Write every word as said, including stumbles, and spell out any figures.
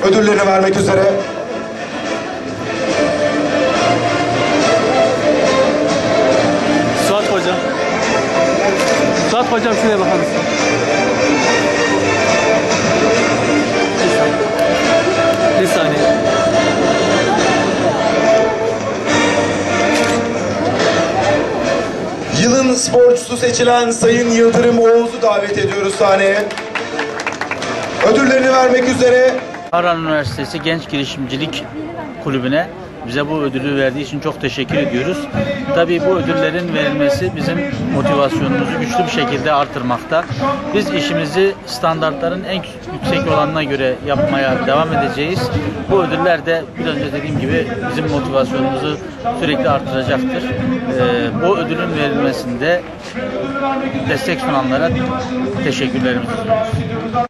ödüllerini vermek üzere. Suat Hocam. Suat Hocam şuraya bakar mısın? Bir saniye. Yılın sporcusu seçilen Sayın Yıldırım Oğuz'u davet ediyoruz sahneye. Ödüllerini vermek üzere. Harran Üniversitesi Genç Girişimcilik Kulübü'ne bize bu ödülü verdiği için çok teşekkür ediyoruz. Tabii bu ödüllerin verilmesi bizim motivasyonumuzu güçlü bir şekilde artırmakta. Biz işimizi standartların en yüksek olanına göre yapmaya devam edeceğiz. Bu ödüller de bir önce dediğim gibi bizim motivasyonumuzu sürekli artıracaktır. Ee, bu ödülün verilmesinde destek sunanlara teşekkürlerimizi sunuyoruz.